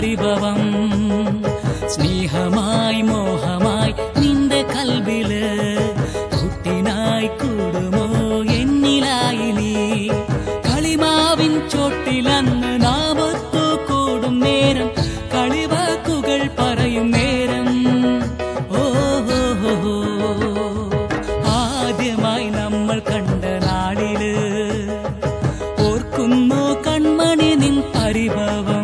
പരിഭവം സ്നേഹമായി മോഹമായി നിന്റെ കൽവില് കുട്ടിനായി കൂടുമോ എന്നിലായി നീ കളിമാവിൻ ചോട്ടിലന്ന് നാമത്തു കൂടും നേരം കളിവാക്കുകൾ പറയും നേരം ഓഹോ ആദ്യമായി നമ്മൾ കണ്ട നാളില് ഓർക്കുന്നു കൺമണി നിൻ പരിഭവം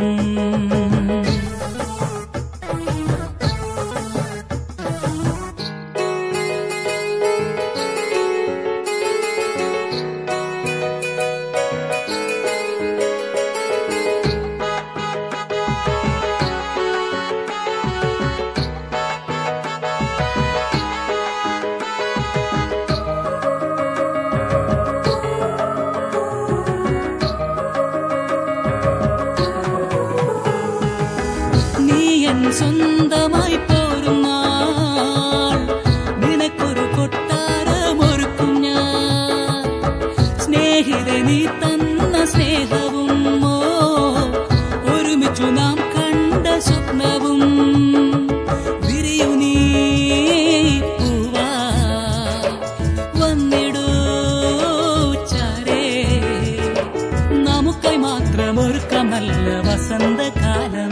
സ്വന്തമായി പോരും നാൾ നിനക്കൊരു കൊട്ടാരമൊരുക്കും ഞാൻ സ്നേഹിത നീ തന്ന സ്നേഹവും ഒരുമിച്ചു നാം കണ്ട സ്വപ്നവും വിരിയു നീ പൂവാ വന്നിടൂ ചാരേ നമുക്കായി മാത്രം ഒരുക്കാം നല്ല വസന്തകാലം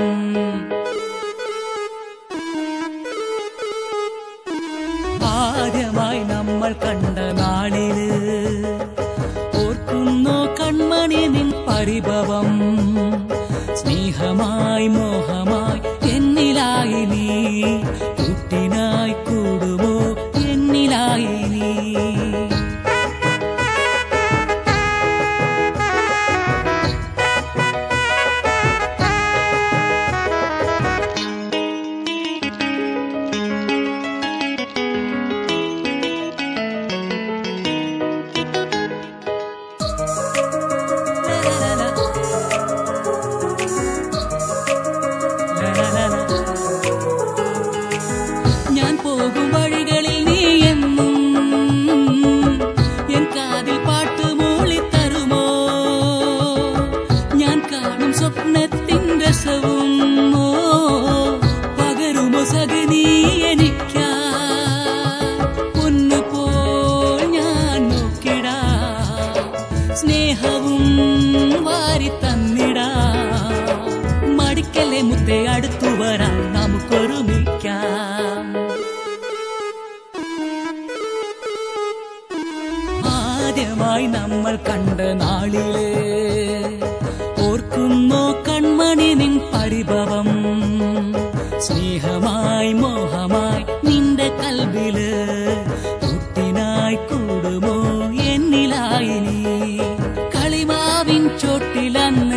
ആദ്യമായി നമ്മൾ കണ്ട നാളില് ഓർക്കുന്നു കൺമണി നിൻ പരിഭവം സ്നേഹമായി മോഹമായി എന്നിലായി നീ കുട്ടിനായി കൂടുമോ എന്നിലായി നീ പകരുമോ സഗനീ എനിക്കാ പൊന്നുപോൽ ഞാൻ നോക്കിടാ സ്നേഹവും വാരി തന്നിടാ മടിക്കല്ലേ മുത്തേ അടുത്തു വരാൻ നമുക്കൊരുമിക്കാം ആദ്യമായി നമ്മൾ കണ്ട നാളിലെ ഓർക്കുന്നോ കൺമണി നിൻ പരിഭവം സ്നേഹമായി മോഹമായി നിന്റെ കൽവില് കുട്ടിനായി കൂടുമോ എന്നിലായി നീ കളിമാവിൻ ചോട്ടിലന്ന്